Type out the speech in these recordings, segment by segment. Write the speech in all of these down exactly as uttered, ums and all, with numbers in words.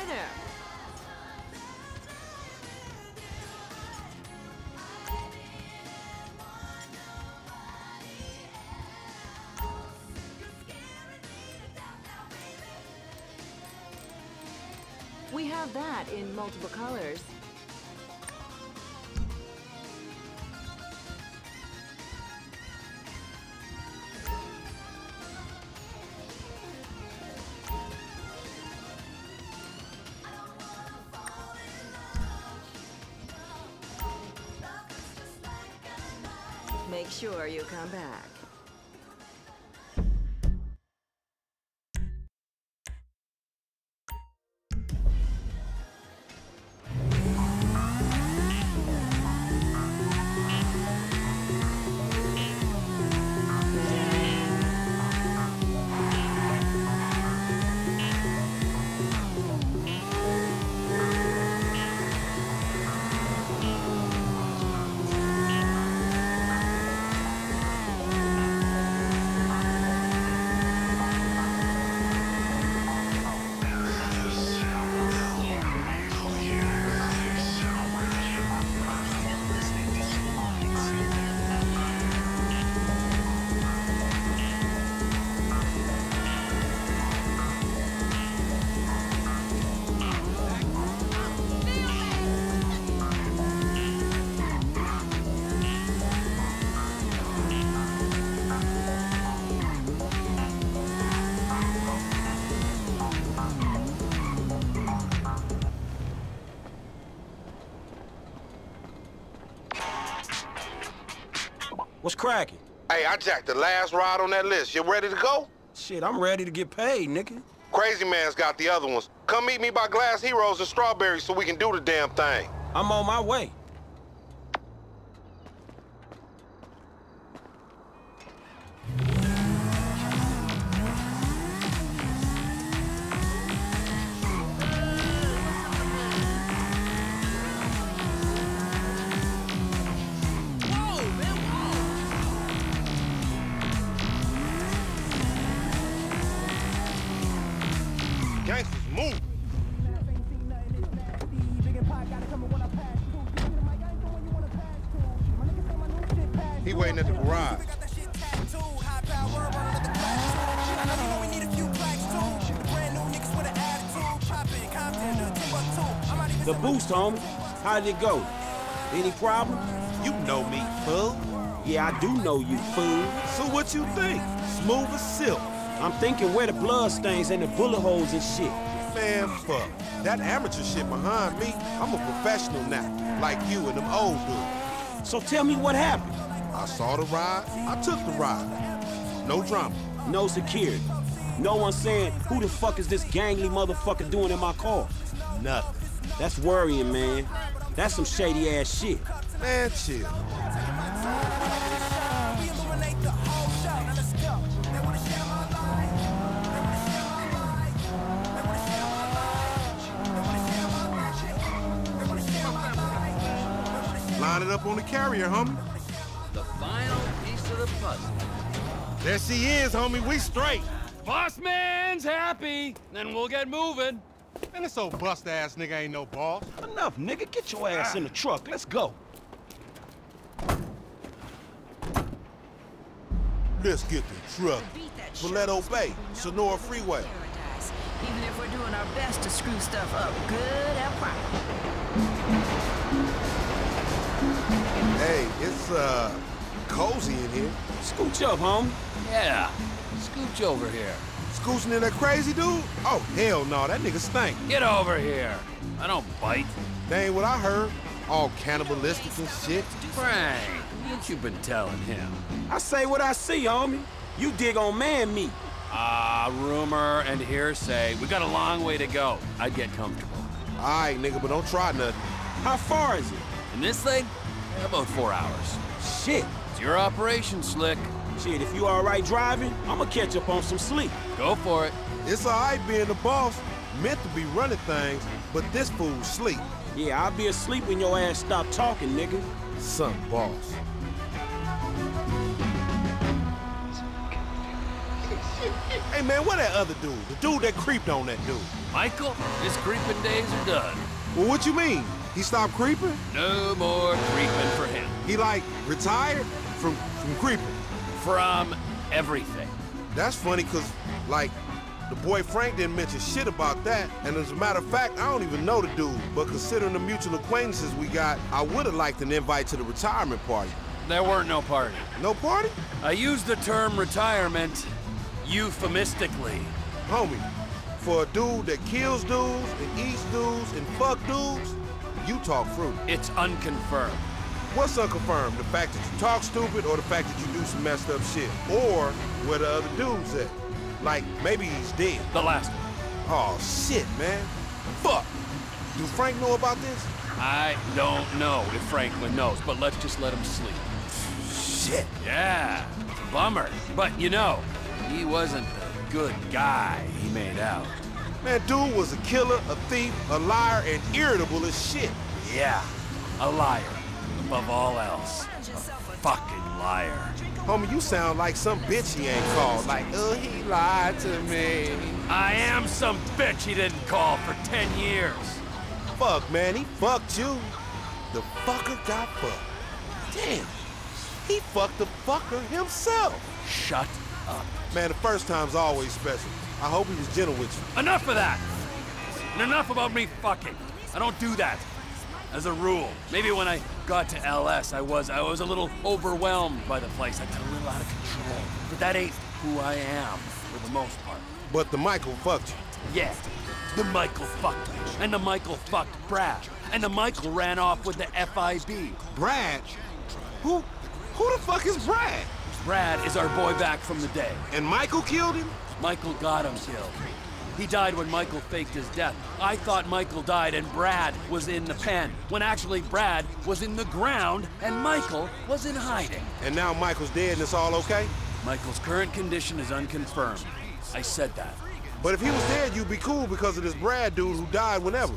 Hi there. We have that in multiple colors. Make sure you come back. What's cracking? Hey, I jacked the last ride on that list. You ready to go? Shit, I'm ready to get paid, nigga. Crazy Man's got the other ones. Come meet me by Glass Heroes and Strawberry so we can do the damn thing. I'm on my way. Gangsters move. He waiting at the garage. The boost, homie. How did it go? Any problem? You know me, fool. Yeah, I do know you, fool. So what you think? Smooth as silk. I'm thinking where the blood stains and the bullet holes and shit. Man, fuck. That amateur shit behind me, I'm a professional now. Like you and them old dudes. So tell me what happened. I saw the ride, I took the ride. No drama. No security. No one saying, who the fuck is this gangly motherfucker doing in my car? Nothing. That's worrying, man. That's some shady ass shit. Man, chill. Line it up on the carrier, homie. The final piece of the puzzle. There she is, homie. We straight. Boss man's happy, then we'll get moving. Man, this old bust-ass nigga ain't no boss. Enough, nigga. Get your ass in the truck. Let's go. Let's get the truck. Valletto Bay, Sonora Freeway. Even if we're doing our best to screw stuff up good and proper. Hey, it's, uh, cozy in here. Scooch up, homie. Yeah, scooch over here. Scooching in that crazy dude? Oh, hell no, that nigga stink. Get over here. I don't bite. That ain't what I heard. All cannibalistic and shit. Frank, what you been telling him? I say what I see, homie. You dig on man meat. Ah, rumor and hearsay. We got a long way to go. I'd get comfortable. All right, nigga, but don't try nothing. How far is it? And this thing? About four hours. Shit. It's your operation, Slick. Shit, if you all right driving, I'ma catch up on some sleep. Go for it. It's all right being the boss. Meant to be running things, but this fool's sleep. Yeah, I'll be asleep when your ass stop talking, nigga. Some boss. Hey, man, where that other dude? The dude that creeped on that dude. Michael, his creeping days are done. Well, what you mean? He stopped creeping? No more creeping for him. He, like, retired from, from creeping? From everything. That's funny, because, like, the boy Frank didn't mention shit about that. And as a matter of fact, I don't even know the dude. But considering the mutual acquaintances we got, I would have liked an invite to the retirement party. There weren't no party. No party? I used the term retirement euphemistically. Homie, for a dude that kills dudes and eats dudes and fuck dudes, you talk fruity. It's unconfirmed. What's unconfirmed? The fact that you talk stupid or the fact that you do some messed up shit? Or where the other dude's at? Like, maybe he's dead. The last one. Oh, shit, man. Fuck. Do Frank know about this? I don't know if Franklin knows, but let's just let him sleep. Shit. Yeah, bummer. But you know, he wasn't the good guy he made out. Man, dude was a killer, a thief, a liar, and irritable as shit. Yeah, a liar. Above all else, a fucking liar. Homie, you sound like some bitch he ain't called. Like, oh, he lied to me. I am some bitch he didn't call for ten years. Fuck, man, he fucked you. The fucker got fucked. Damn, he fucked the fucker himself. Shut up. Man, the first time's always special. I hope he was gentle with you. Enough of that! And enough about me fucking. I don't do that. As a rule. Maybe when I got to L S, I was I was a little overwhelmed by the place. I got a little out of control. But that ain't who I am, for the most part. But the Michael fucked you. Yeah. The Michael fucked me. And the Michael fucked Brad. And the Michael ran off with the F I B. Brad? Who, who the fuck is Brad? Brad is our boy back from the day. And Michael killed him? Michael got him killed. He died when Michael faked his death. I thought Michael died and Brad was in the pen, when actually Brad was in the ground and Michael was in hiding. And now Michael's dead and it's all okay? Michael's current condition is unconfirmed. I said that. But if he was dead, you'd be cool because of this Brad dude who died whenever.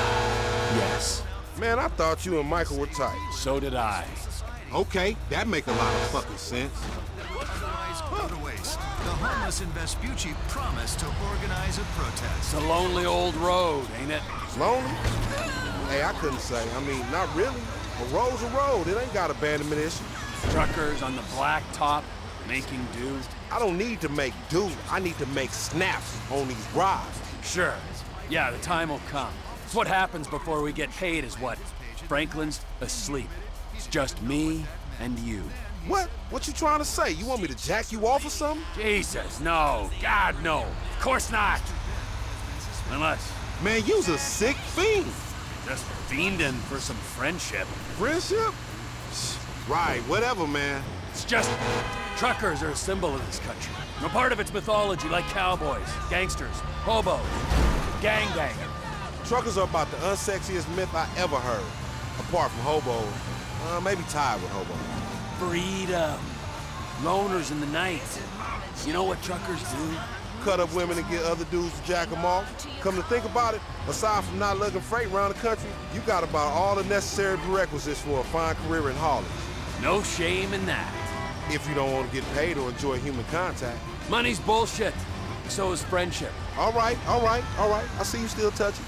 Yes. Man, I thought you and Michael were tight. So did I. Okay, that make a lot of fucking sense. Otherwise, go to waste. The homeless in Vespucci promised to organize a protest. It's a lonely old road, ain't it? Lonely? Hey, I couldn't say. I mean, not really. A road's a road. It ain't got abandonment issues. Truckers on the black top making do. I don't need to make do. I need to make snaps on these rides. Sure. Yeah, the time will come. It's what happens before we get paid is what? Franklin's asleep. It's just me and you. What? What you trying to say? You want me to jack you off or something? Jesus, no. God, no. Of course not. Unless... Man, you's a sick fiend. Just fiending for some friendship. Friendship? Right, whatever, man. It's just... Truckers are a symbol of this country. No part of its mythology like cowboys, gangsters, hobos, gangbangers. Truckers are about the unsexiest myth I ever heard. Apart from hobos. Uh, maybe tied with hobos. Freedom. Loners in the night. You know what truckers do? Cut up women and get other dudes to jack them off. Come to think about it, aside from not lugging freight around the country, you got about all the necessary prerequisites for a fine career in haulage. No shame in that. If you don't want to get paid or enjoy human contact. Money's bullshit. So is friendship. All right, all right, all right. I see you still touching.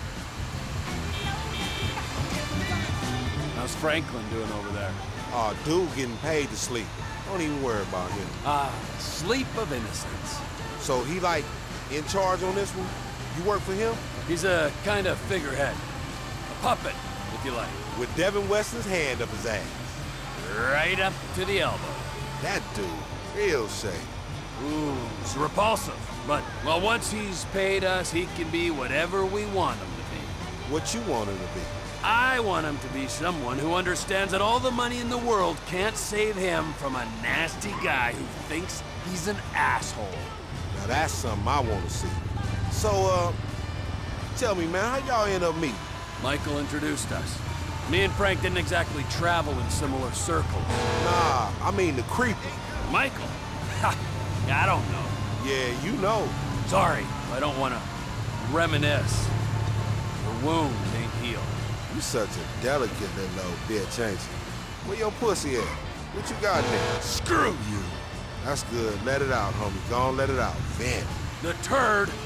How's Franklin doing over there? Aw, oh, dude getting paid to sleep. Don't even worry about him. Ah, sleep of innocence. So he, like, in charge on this one? You work for him? He's a kind of figurehead. A puppet, if you like. With Devin Weston's hand up his ass. Right up to the elbow. That dude, real shady. Ooh, it's repulsive. But, well, once he's paid us, he can be whatever we want him to be. What you want him to be? I want him to be someone who understands that all the money in the world can't save him from a nasty guy who thinks he's an asshole. Now that's something I want to see. So, uh, tell me, man, how y'all end up meeting? Michael introduced us. Me and Frank didn't exactly travel in similar circles. Nah, I mean the creeper. Michael? Ha! Yeah, I don't know. Yeah, you know. Sorry, I don't want to reminisce. The wound ain't healed. You such a delicate little bitch, ain't you? Where your pussy at? What you got there? Screw you! That's good. Let it out, homie. Go on, let it out. Vent. The turd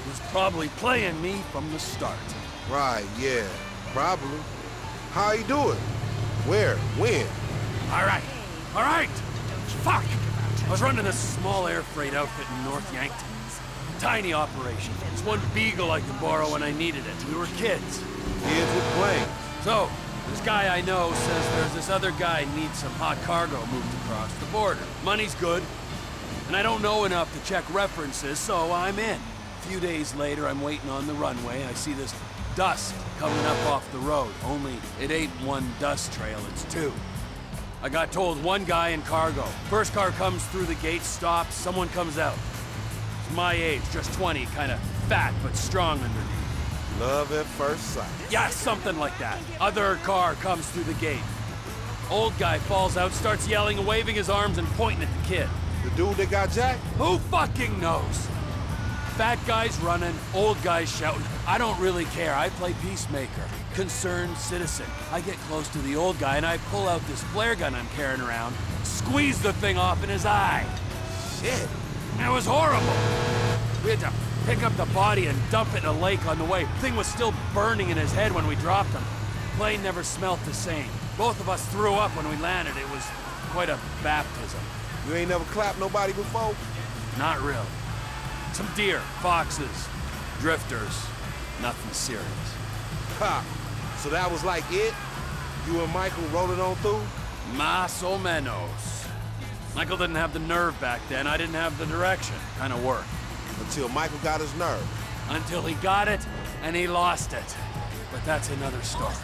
was probably playing me from the start. Right, yeah, probably. How you do it? Where? When? All right, all right. Fuck! I was running this small air freight outfit in North Yankton. Tiny operation. Just one Beagle I could borrow when I needed it. We were kids. Kids with planes. So, this guy I know says there's this other guy needs some hot cargo moved across the border. Money's good, and I don't know enough to check references, so I'm in. A few days later, I'm waiting on the runway. I see this dust coming up off the road. Only it ain't one dust trail, it's two. I got told one guy in cargo. First car comes through the gate, stops, someone comes out. It's my age, just twenty, kind of fat but strong underneath. Love at first sight. Yeah, something like that. Other car comes through the gate. Old guy falls out, starts yelling and waving his arms and pointing at the kid. The dude that got jacked? Who fucking knows? Fat guy's running, old guy's shouting. I don't really care. I play peacemaker. Concerned citizen. I get close to the old guy and I pull out this flare gun I'm carrying around, squeeze the thing off in his eye. Shit. It was horrible. We had to pick up the body and dump it in a lake on the way. The thing was still burning in his head when we dropped him. Plane never smelt the same. Both of us threw up when we landed. It was quite a baptism. You ain't never clapped nobody before? Not really. Some deer, foxes, drifters. Nothing serious. Ha! So that was like it? You and Michael rolling on through? Más o menos. Michael didn't have the nerve back then. I didn't have the direction. Kind of worked. Until Michael got his nerve. Until he got it, and he lost it. But that's another story.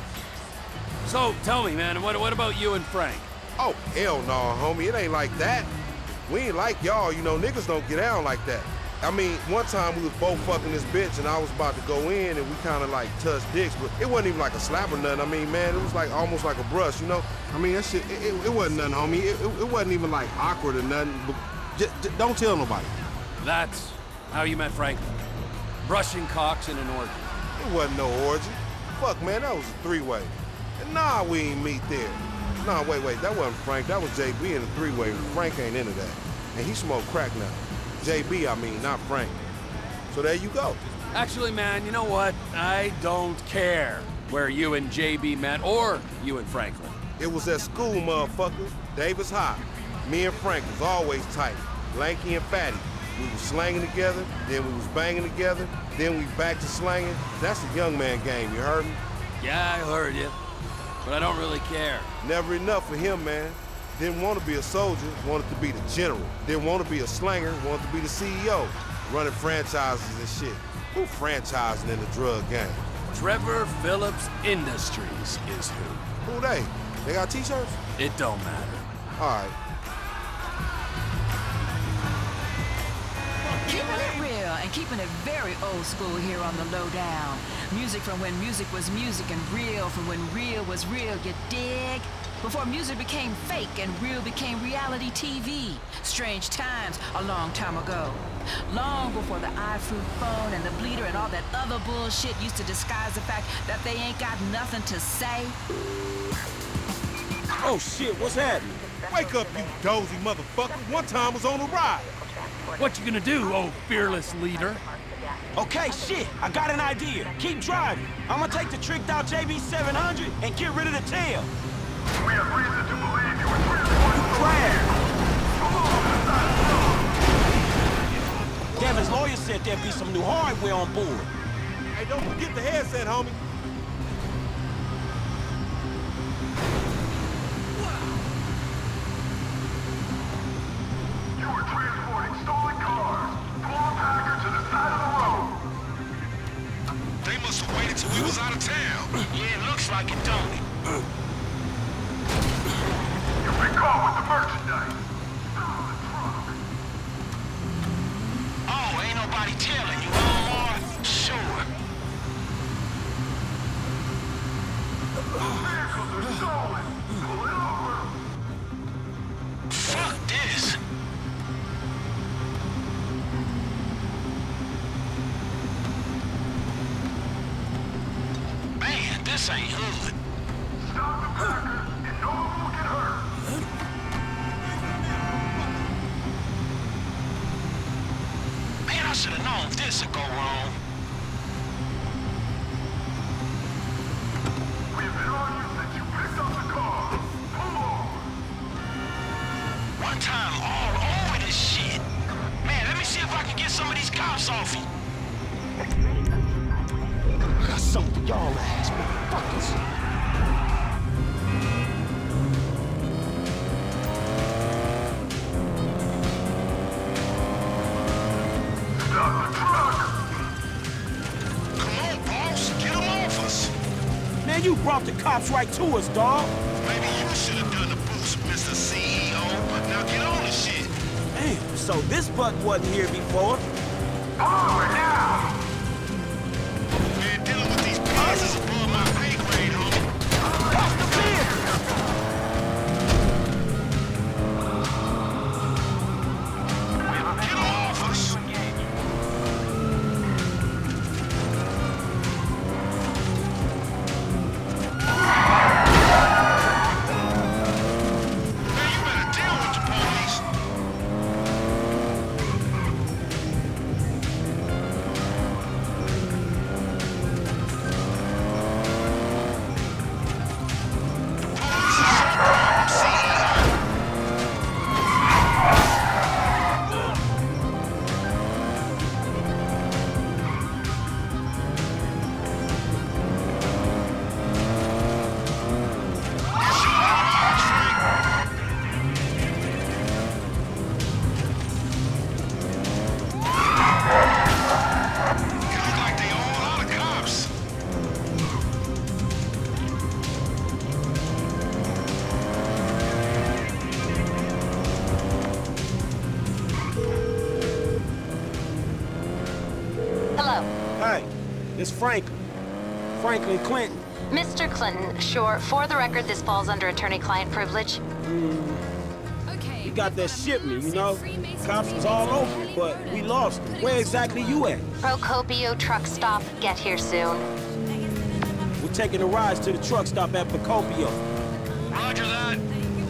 So, tell me, man, what, what about you and Frank? Oh, hell no, homie. It ain't like that. We ain't like y'all. You know, niggas don't get down like that. I mean, one time we was both fucking this bitch, and I was about to go in, and we kind of like touched dicks, but it wasn't even like a slap or nothing. I mean, man, it was like almost like a brush, you know? I mean, that shit, it, it, it wasn't nothing, homie. It, it, it wasn't even like awkward or nothing, but just, just don't tell nobody. That's how you met Frank? Brushing cocks in an orgy. It wasn't no orgy. Fuck, man, that was a three-way. And nah, we ain't meet there. Nah, wait, wait, that wasn't Frank. That was J B in a three-way. Frank ain't into that. And he smoked crack now. J B, I mean, not Frank. So there you go. Actually, man, you know what? I don't care where you and J B met, or you and Franklin. It was at school, motherfucker. Davis High. Me and Frank was always tight. Lanky and fatty. We was slanging together, then we was banging together, then we back to slanging. That's a young man game, you heard me? Yeah, I heard you. But I don't really care. Never enough for him, man. Didn't want to be a soldier, wanted to be the general. Didn't want to be a slanger, wanted to be the C E O. Running franchises and shit. Who franchising in the drug game? Trevor Phillips Industries is who. Who they? They got t-shirts? It don't matter. All right. Keeping it real and keeping it very old school here on the Lowdown. Music from when music was music and real from when real was real, you dig? Before music became fake and real became reality T V. Strange times a long time ago. Long before the iFruit phone and the bleeder and all that other bullshit used to disguise the fact that they ain't got nothing to say. Oh shit, what's happening? Wake up, you dozy motherfucker. One time was on a ride. What you gonna do, oh fearless leader? Okay, shit, I got an idea. Keep driving. I'm gonna take the tricked out J B seven hundred and get rid of the tail. We have reason to believe you were transported. Devin's lawyer said there'd be some new hardware on board. Hey, don't forget the headset, homie. You were transporting stolen cars. Pull a packer to the side of the road. They must have waited till we was out of town. Yeah, it looks like it, don't it? You've been caught with the merchandise. Oh, ain't nobody telling you, Omar? Sure. Vehicles are stolen. Pull it over. Fuck this. Man, this ain't hood. Stop the packers and no one will get hurt. Man, I should have known this would go wrong. We've been on you since you picked up the car. Pull over. One time all over this shit. Man, let me see if I can get some of these cops off you. I got something for y'all ass motherfuckers. Man, you brought the cops right to us, dawg. Maybe you should have done the boost, Mister C E O. Now get on the shit. Damn, so this button wasn't here before. Forward now. Man, dealing with these pieces is above my pay grade, homie. Off the vehicle! Get them off us. It's Franklin. Franklin Clinton. Mister Clinton, sure. For the record, this falls under attorney-client privilege. Mm. We got that shipment, you know? Cops was all over it, but we lost it. Where exactly you at? Procopio truck stop. Get here soon. We're taking a ride to the truck stop at Procopio. Roger that.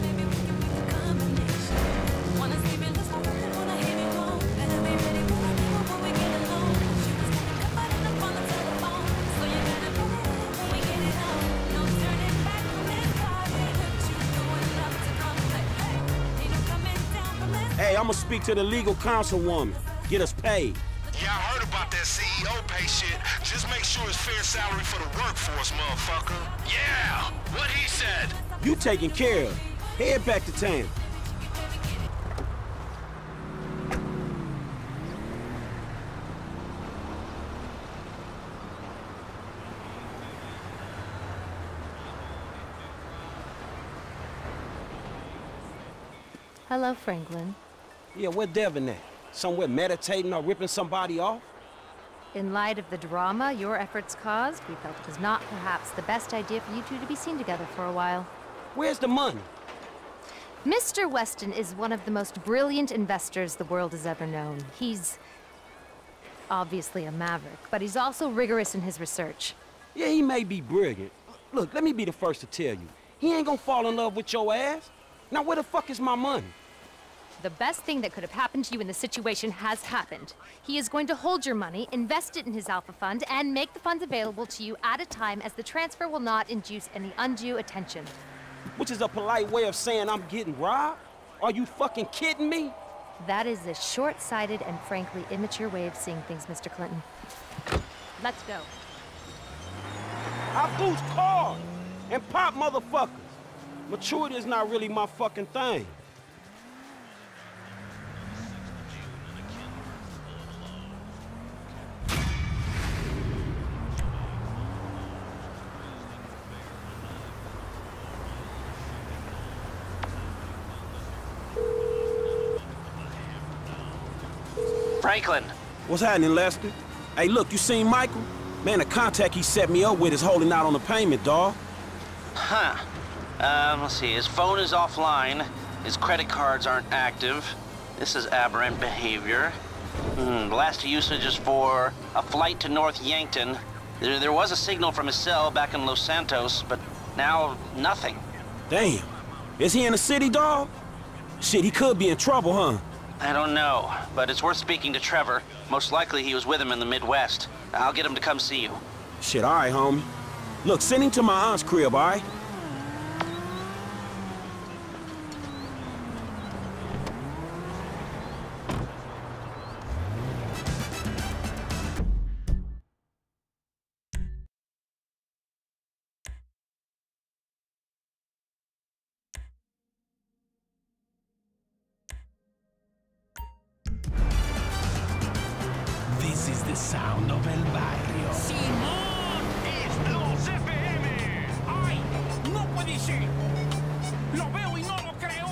Hey, I'm gonna speak to the legal councilwoman. Get us paid. Yeah, I heard about that C E O pay shit. Just make sure it's fair salary for the workforce, motherfucker. Yeah, what he said. You taken care of. Head back to town. Hello, Franklin. Yeah, where Devin at? Somewhere meditating or ripping somebody off? In light of the drama your efforts caused, we felt it was not perhaps the best idea for you two to be seen together for a while. Where's the money? Mister Weston is one of the most brilliant investors the world has ever known. He's obviously a maverick, but he's also rigorous in his research. Yeah, he may be brilliant. Look, let me be the first to tell you. He ain't gonna fall in love with your ass. Now where the fuck is my money? The best thing that could have happened to you in this situation has happened. He is going to hold your money, invest it in his Alpha Fund, and make the funds available to you at a time as the transfer will not induce any undue attention. Which is a polite way of saying I'm getting robbed? Are you fucking kidding me? That is a short-sighted and frankly immature way of seeing things, Mister Clinton. Let's go. I boost cars and pop motherfuckers. Maturity is not really my fucking thing. Franklin. What's happening, Lester? Hey, look, you seen Michael? Man, the contact he set me up with is holding out on the payment, dawg. Huh. Um, let's see. His phone is offline. His credit cards aren't active. This is aberrant behavior. Hmm, the last usage is for a flight to North Yankton. There, there was a signal from his cell back in Los Santos, but now nothing. Damn. Is he in the city, dawg? Shit, he could be in trouble, huh? I don't know, but it's worth speaking to Trevor. Most likely he was with him in the Midwest. I'll get him to come see you. Shit, all right, homie. Look, send him to my aunt's crib, all right? This is the sound of El Barrio. ¡Simón! ¡Es los F M! ¡Ay! ¡No puede ser! ¡Lo veo y no lo creo!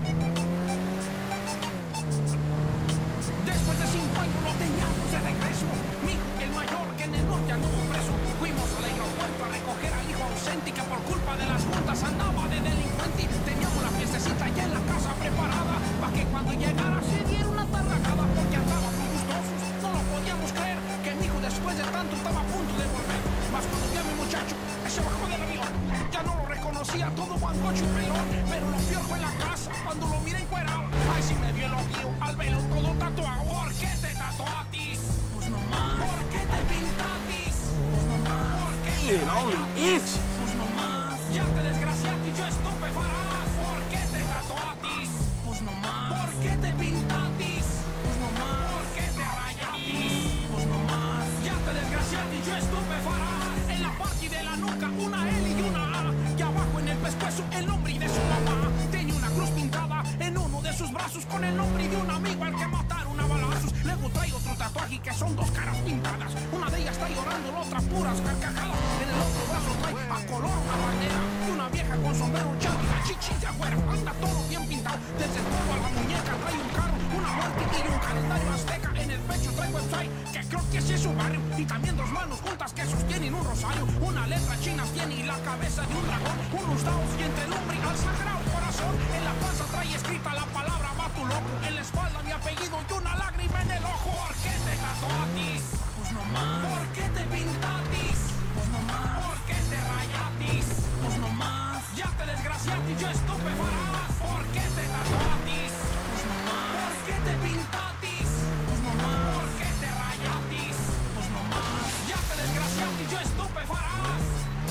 Después de cinco años lo teníamos de regreso. Mi hijo, el mayor, que en el norte anduvo preso. Fuimos al aeropuerto a recoger al hijo ausente que por culpa de las multas andaba de delincuente. Teníamos la fiestecita ya en la casa preparada para que cuando llegara se diera una tarragada porque andábamos gustosos. No lo podíamos creer que mi hijo después de tanto estaba a punto de volver. Mas cuando vi a mi muchacho, se bajó del avión. Ya no lo reconocía, todo guangocho y pelón. Pero lo piojo en la casa cuando lo miré encuerado. Ay, si me dio el ojío al velo todo tatuado. ¿Por qué te tatuatis? Pues no más. ¿Por qué te pintatis? Pues no más. ¿Por qué te rayatis? Pues no más. Ya te desgraciatis, yo estupefarás. ¿Por qué te tatuatis? Pues no más. ¿Por qué te pintatis? Pues no más. ¿Por qué te rayatis? Pues no más. Ya te desgraciatis, yo estupefarás. En la parte de la nuca, una L y una A. Y abajo en el pescuezo, el nombre de su mamá. Tenía una cruz pintada en uno de sus brazos con el nombre de un amigo al que mataron a balazos. Luego trae otro tatuaje que son dos caras pintadas. Una de ellas está llorando, la otra puras carcajadas. En el otro brazo trae a color una bandera y una vieja con sombrero chavo y la chichi de afuera. Anda todo bien pintado, desde el todo a la muñeca trae un carro, una muerte y un calendario azteca. En el pecho trae website, que creo que ese es su barrio. Y también dos manos juntas que sostienen un rosario. Una letra china tiene y la cabeza de un dragón. Unos dados y entre el hombre al sagrado corazón. En la panza trae escrita la palabra va tu loco. En la espalda mi apellido y una lágrima en el ojo. ¿Por qué te tatuatis? Pues no más. ¿Por qué te pintatis? Pues no más. ¿Por qué te rayatis? Pues no más. Ya te desgraciatis, yo estupefarás. ¿Por qué te tatuatis? Pues no más. ¿Por qué te pintatis? Pues no más. ¿Por qué te rayatis? Pues no más. Ya te desgraciatis, yo estupefarás.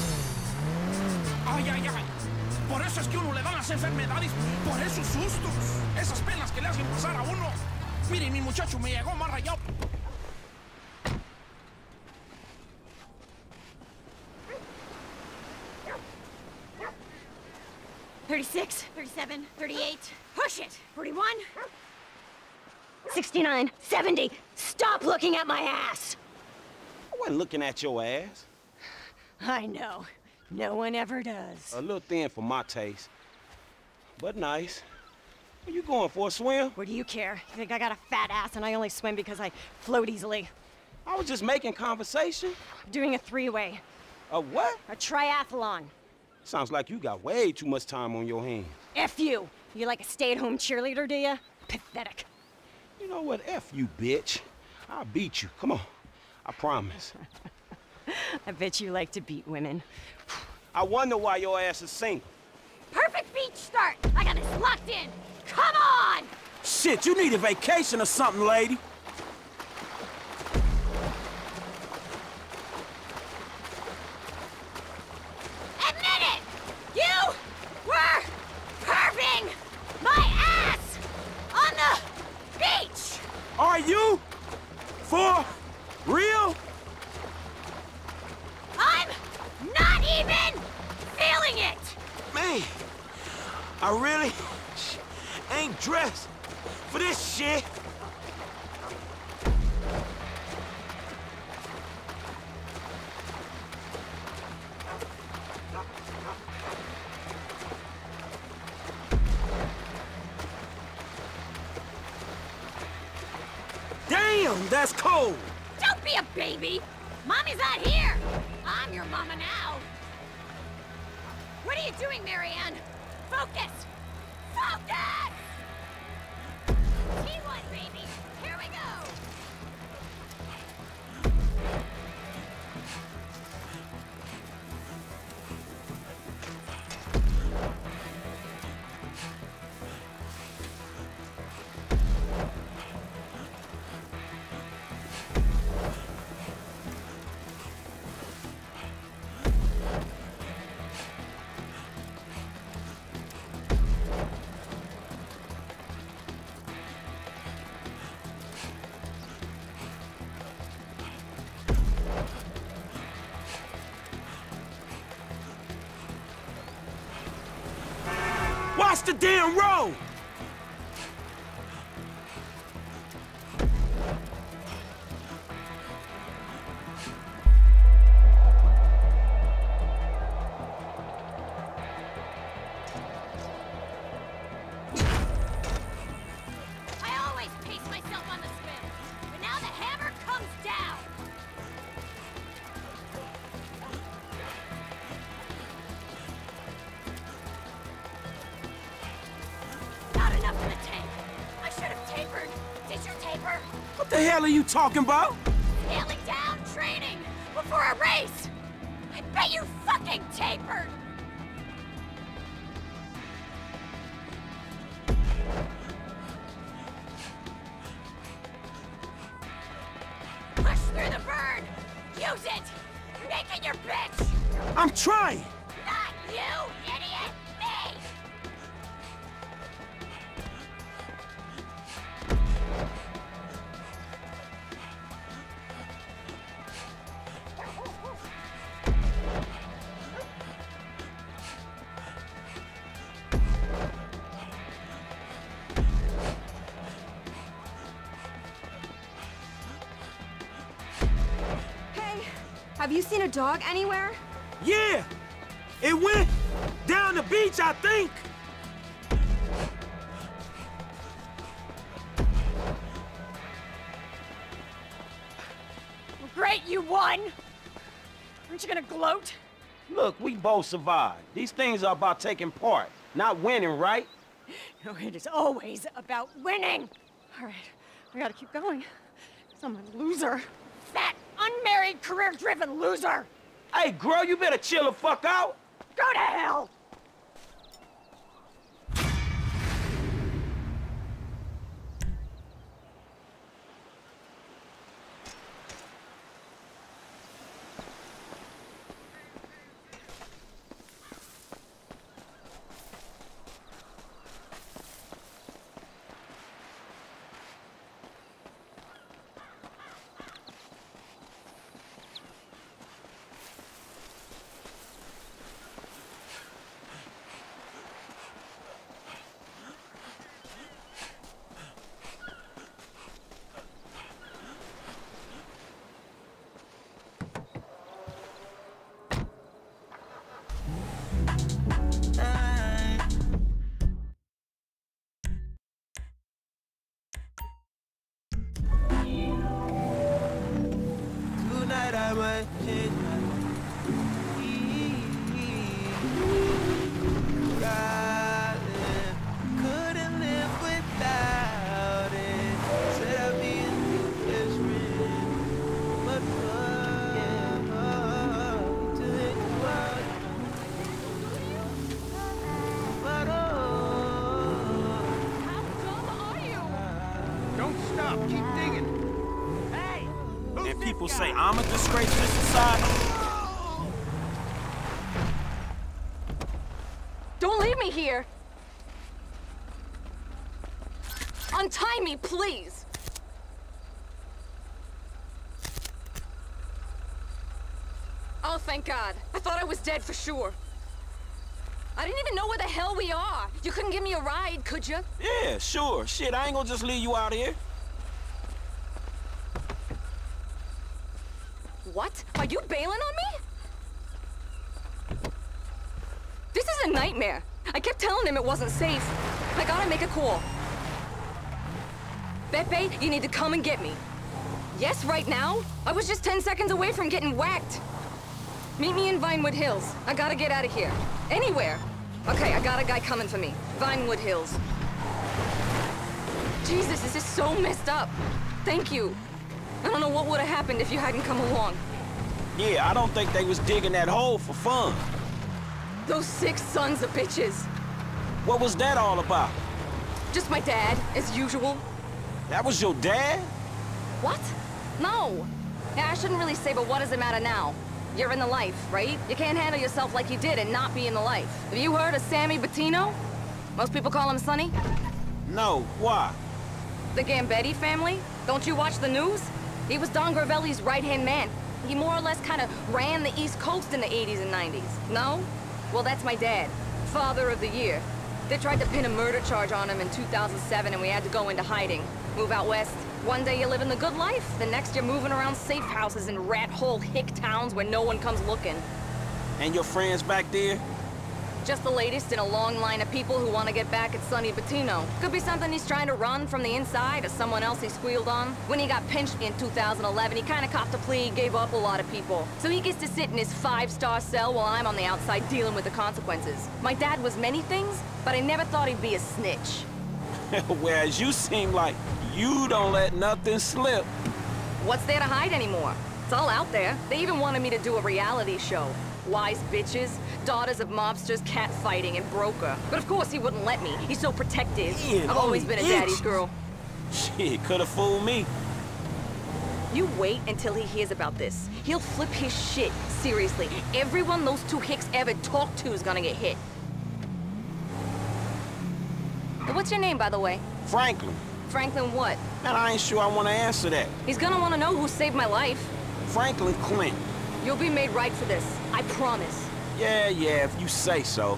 Ay, ay, ay. Por eso es que uno le dan las enfermedades, por esos sustos, esas penas que le hacen pasar a uno. Mire, mi muchacho me llegó más rayado. thirty-six, thirty-seven, thirty-eight. Push it. forty-one. sixty-nine, seventy. Stop looking at my ass. I wasn't looking at your ass. I know. No one ever does. A little thin for my taste, but nice. Where you going for a swim? What do you care? You think I got a fat ass and I only swim because I float easily? I was just making conversation. Doing a three-way. A what? A triathlon. Sounds like you got way too much time on your hands. F you. You like a stay-at-home cheerleader, do ya? Pathetic. You know what? F you, bitch. I'll beat you. Come on. I promise. I bet you like to beat women. I wonder why your ass is single. Perfect beach start. I got this locked in. Come on! Shit, you need a vacation or something, lady. Admit it! You were perving my ass on the beach! Are you? For real? I'm not even feeling it! Man, I really ain't dressed for this shit. Damn, that's cold. Don't be a baby. Mommy's not here. I'm your mama now. What are you doing, Marianne? Focus! Focus! T one, baby. Here we go. Cross the damn road! I always pace myself on the spin, but now the hammer comes down. Not enough in the tank. I should have tapered. Did you taper? What the hell are you talking about? Scaling down training before a race. I bet you fucking tapered. Push through the burn. Use it. Make it your bitch. I'm trying. Not you, idiot. Me. Hey, have you seen a dog anywhere? Yeah! It went down the beach, I think! Great, you won. Aren't you gonna gloat? Look, we both survived. These things are about taking part, not winning, right? No, it is always about winning. All right, we gotta keep going. Cause I'm a loser. Fat, unmarried, career-driven loser. Hey, girl, you better chill the fuck out. Go to hell. Tonight I might change my couldn't live without it. Said I'd be a new best friend, but fuck yeah, to it was. But oh, How dumb are you? Don't stop, keep digging. Hey, who's And this people guy? say I'm a disgrace to society. Don't leave me here! Untie me, please! Oh, thank God. I thought I was dead for sure. I didn't even know where the hell we are. You couldn't give me a ride, could you? Yeah, sure. Shit, I ain't gonna just leave you out here. What? Are you bailing on me? This is a nightmare. I kept telling him it wasn't safe. I gotta make a call. Pepe, you need to come and get me. Yes, right now? I was just ten seconds away from getting whacked. Meet me in Vinewood Hills. I gotta get out of here. Anywhere. Okay, I got a guy coming for me. Vinewood Hills. Jesus, this is so messed up. Thank you. I don't know what would have happened if you hadn't come along. Yeah, I don't think they was digging that hole for fun. Those sick sons of bitches. What was that all about? Just my dad, as usual. That was your dad? What? No. Yeah, I shouldn't really say, but what does it matter now? You're in the life, right? You can't handle yourself like you did and not be in the life. Have you heard of Sammy Bettino? Most people call him Sonny. No, why? The Gambetti family? Don't you watch the news? He was Don Gravelli's right-hand man. He more or less kind of ran the East Coast in the eighties and nineties. No? Well, that's my dad. Father of the Year. They tried to pin a murder charge on him in two thousand seven and we had to go into hiding. Move out west. One day you're living the good life, the next you're moving around safe houses in rat-hole hick towns where no one comes looking. And your friends back there? Just the latest in a long line of people who want to get back at Sonny Bettino. Could be something he's trying to run from the inside, or someone else he squealed on. When he got pinched in two thousand eleven, he kind of copped a plea, gave up a lot of people. So he gets to sit in his five-star cell while I'm on the outside dealing with the consequences. My dad was many things, but I never thought he'd be a snitch. Whereas you seem like you don't let nothing slip. What's there to hide anymore? It's all out there. They even wanted me to do a reality show. Wise bitches, daughters of mobsters, catfighting, and broker. But of course he wouldn't let me. He's so protective. Ian, I've always been a daddy's inch. girl. Shit, could've fooled me. You wait until he hears about this. He'll flip his shit, seriously. Everyone those two hicks ever talked to is gonna get hit. What's your name, by the way? Franklin. Franklin what? Man, I ain't sure I want to answer that. He's gonna want to know who saved my life. Franklin Clint. You'll be made right for this. I promise. Yeah, yeah, if you say so.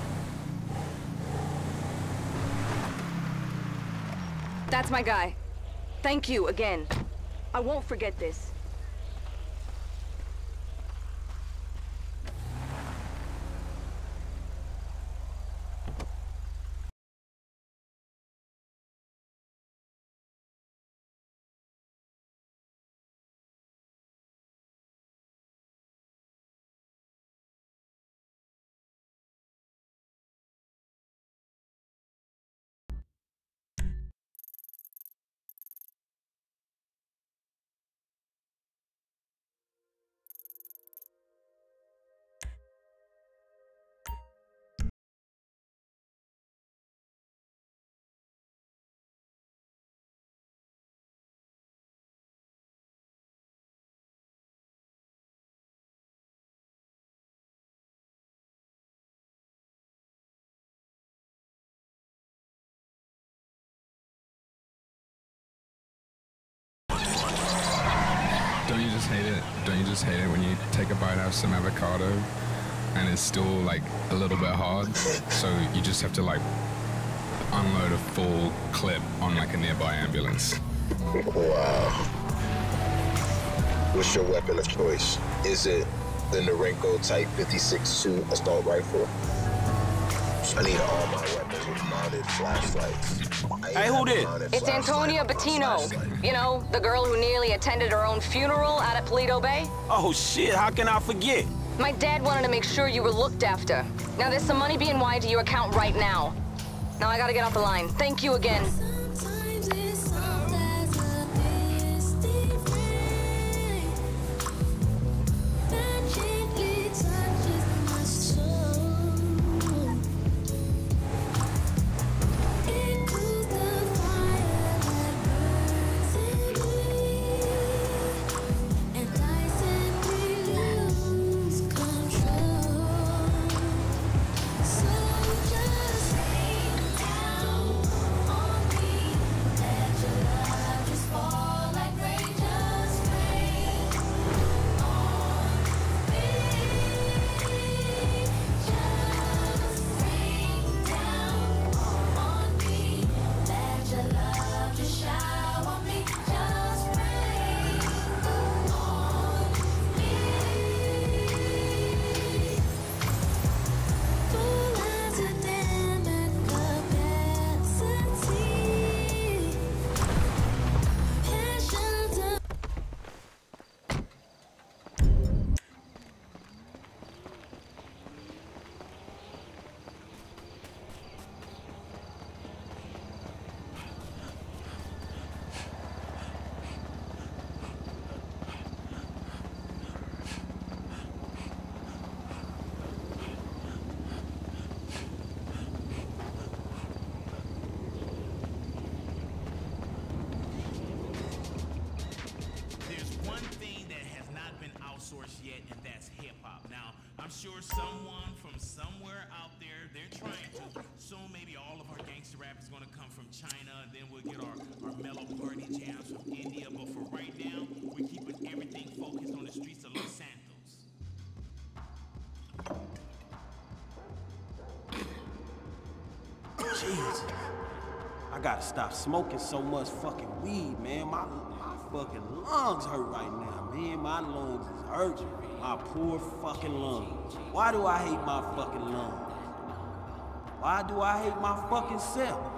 That's my guy. Thank you again. I won't forget this. Don't you just hate it? Don't you just hate it when you take a bite out of some avocado and it's still like a little bit hard? So you just have to like unload a full clip on like a nearby ambulance. Wow. What's your weapon of choice? Is it the Norinco Type fifty-six two assault rifle? I need all my weapons with mounted flashlights. Hey, who this? It's Antonia Bettino. You know, the girl who nearly attended her own funeral out at Paleto Bay? Oh, shit, how can I forget? My dad wanted to make sure you were looked after. Now, there's some money being wired to your account right now. Now, I gotta get off the line. Thank you again. Yet, and that's hip-hop. Now, I'm sure someone from somewhere out there, they're trying to. Soon, maybe all of our gangster rap is going to come from China, and then we'll get our, our mellow party jams from India. But for right now, we're keeping everything focused on the streets of Los Santos. Jesus. I gotta stop smoking so much fucking weed, man. My, my fucking lungs hurt right now, man. My lungs is hurting. My poor fucking lungs. Why do I hate my fucking lungs? Why do I hate my fucking self?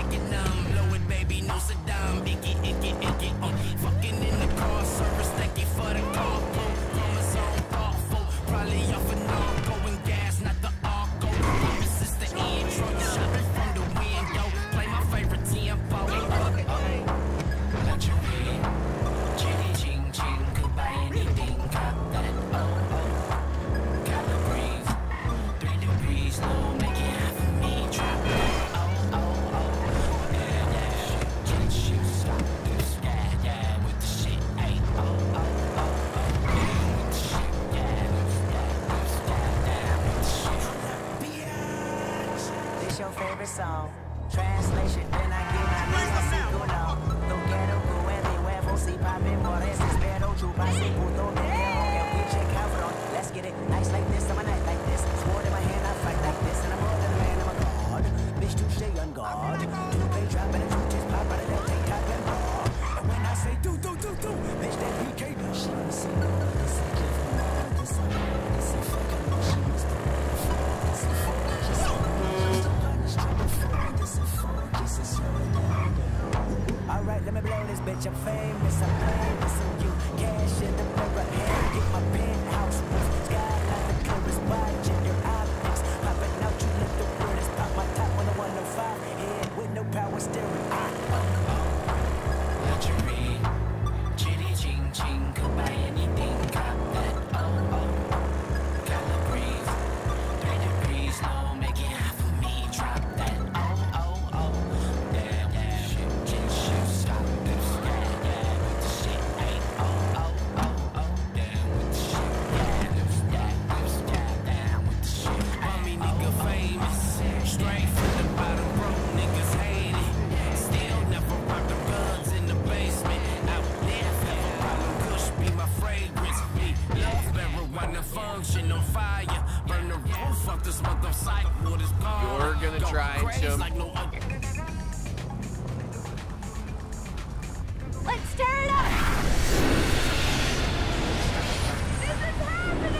Fucking in the car, service, thank you. say puto, and we check out for on. Let's get it. Nice like this, I'm a night like this. Sword in my hand, I fight like this. And I'm more than a man, I'm a god. Bitch, to stay on guard. Do play trap and the truth is pop out of that take top and ball. And when I say do, do, do, do, bitch, that P K no shit. This is this is different. This is this is fucking shit. This is this is fucking this is fucking this is alright, let me blow this bitch. I'm famous, I'm famous, and you cash in the mirror hand. Get my penthouse roof, skyline the clearest budget. Your optics popping out, you let the word is pop my top on the one oh five head with no power steering. Ah, oh, oh. Luxury, chitty ching ching, could buy anything, cop that. Oh, oh, gotta breathe. Three degrees low, make it hot for me. Drop that. Oh, oh, oh, damn, damn, shit, shit, shit, stop this, yeah, yeah, with the shit, hey, oh, oh, oh, oh, damn, with the shit, yeah, this, that, this, yeah, down with the shit, Mommy nigga famous, straight from the bottom, broke niggas hate it. Still never rock the guns in the basement. Out there, never problem, Kush be my fragrance. Me, love marijuana function on fire. Burn the roof off this month of sight. What is gone? You're gonna Go try and crazy show- like no other. Let's tear it up! This is happening!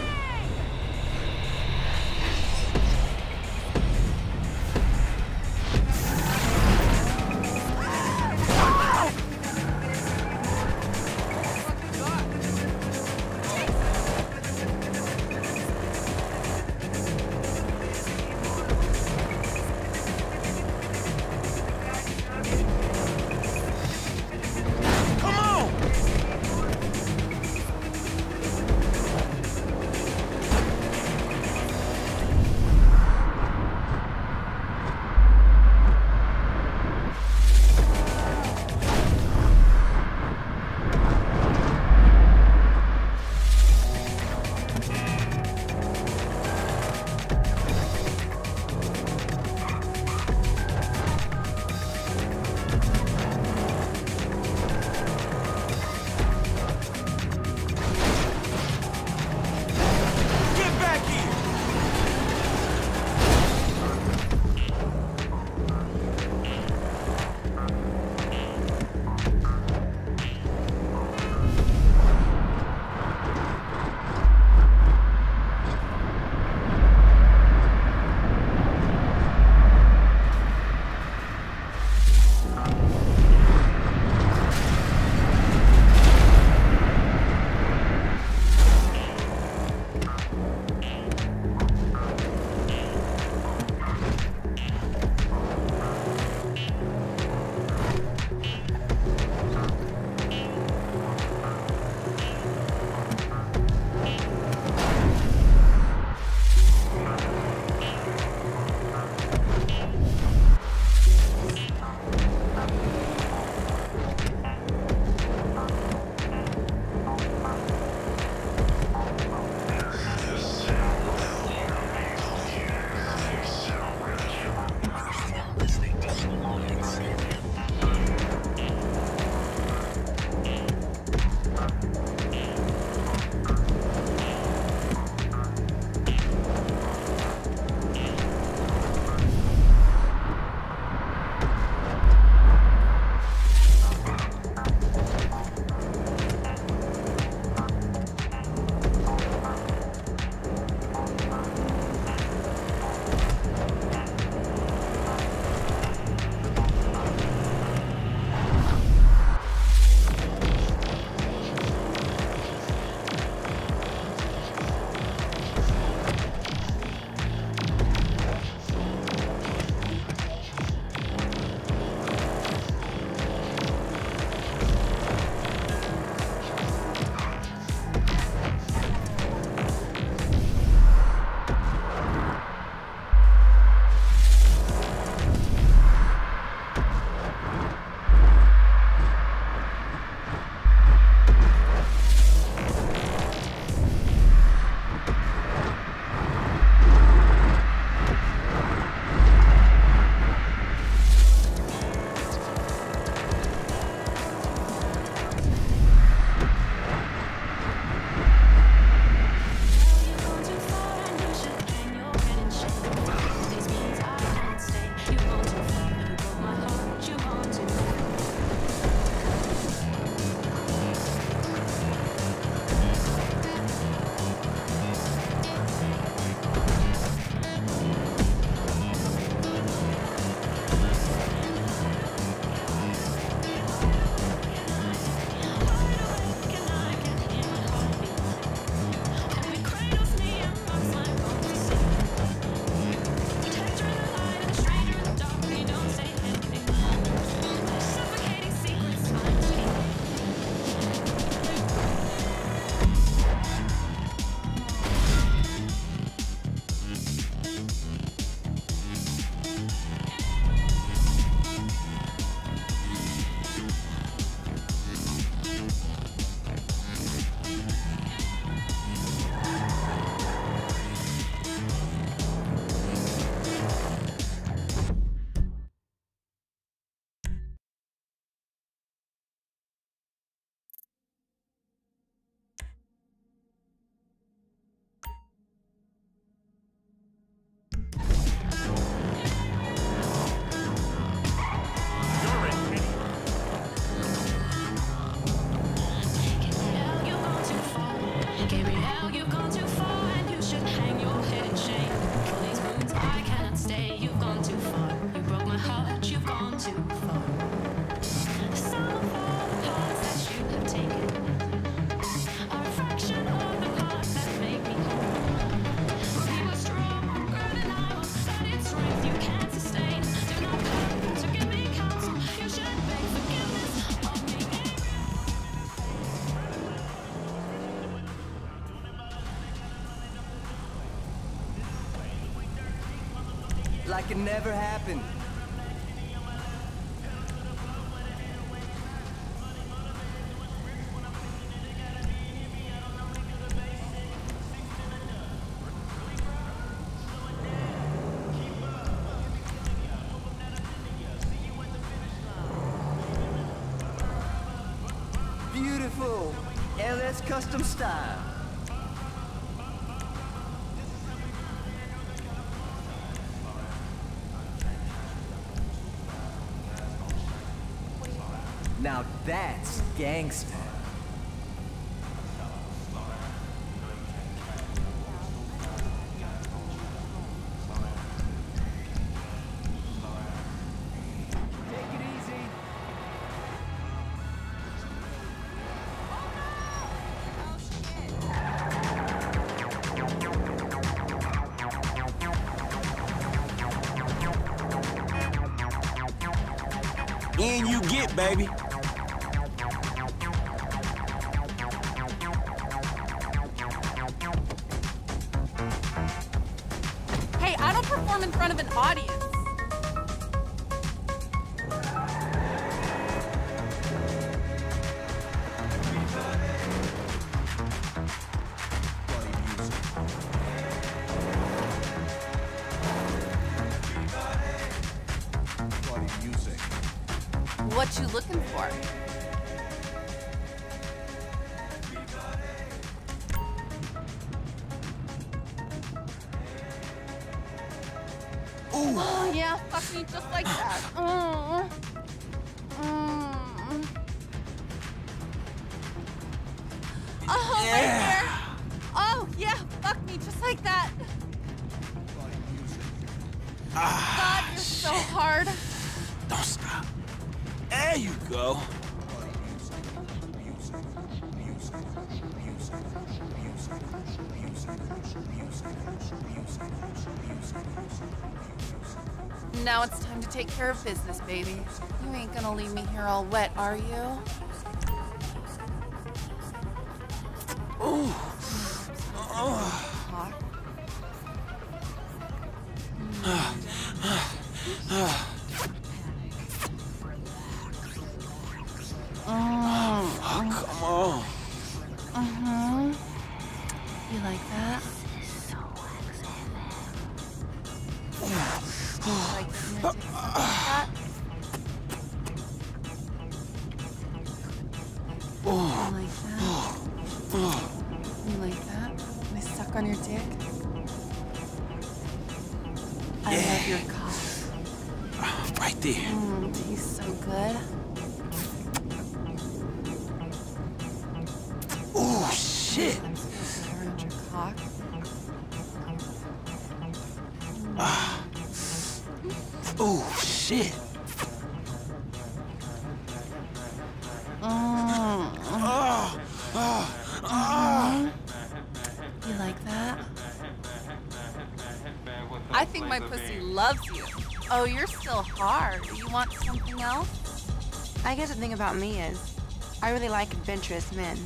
like it never happened. Beautiful L S custom style. Now that's gangsta. Take it easy. In you get, baby. Hey, I don't perform in front of an audience. What you looking for? Ooh. Oh, yeah, fuck me just like that. Mm. Mm. Oh, Yeah. right there. Oh, yeah, fuck me just like that. Ah, God, you're so hard. Don't stop. There you go. Now it's time to take care of business, baby. You ain't gonna leave me here all wet, are you? Ooh. Oh. Hot. Oh, come on. Uh-huh. You like that? Like that? You like that? You like that? Can I suck on your dick? I Yeah. love your cock. Right there. Mmm, tastes so good. Oh, shit. I'm supposed to around your cock. Ah. Oh, shit. Mm. Oh, oh, oh. You like that? I think my pussy loves you. Oh, you're still hard. You want something else? I guess the thing about me is, I really like adventurous men.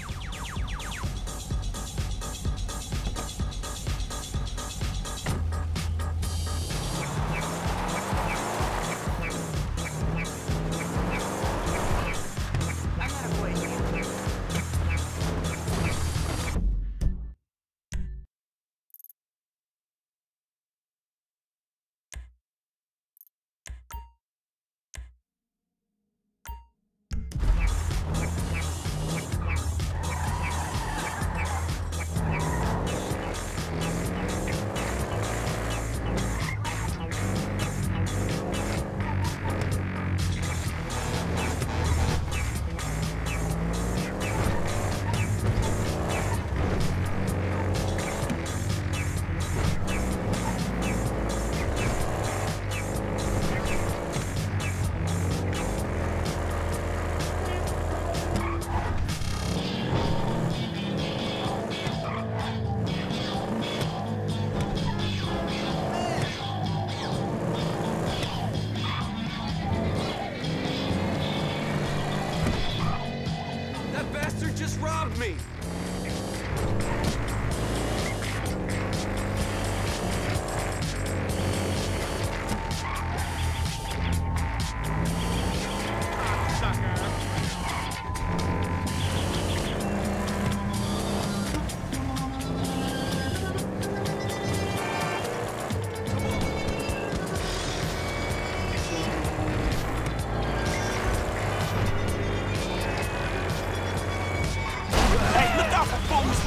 just robbed me!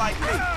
like me.